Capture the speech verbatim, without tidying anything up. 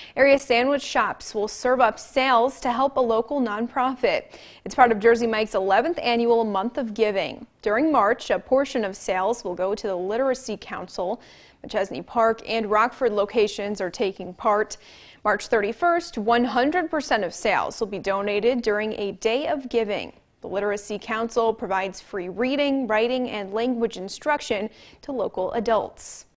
Area sandwich shops will serve up sales to help a local nonprofit. It's part of Jersey Mike's eleventh annual Month of Giving. During March, a portion of sales will go to the Literacy Council. McChesney Park and Rockford locations are taking part. March thirty-first, one hundred percent of sales will be donated during a day of giving. The Literacy Council provides free reading, writing, and language instruction to local adults.